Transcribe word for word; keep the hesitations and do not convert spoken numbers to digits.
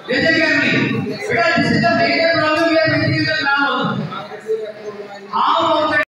Raise your hand, please. Beta, this is the main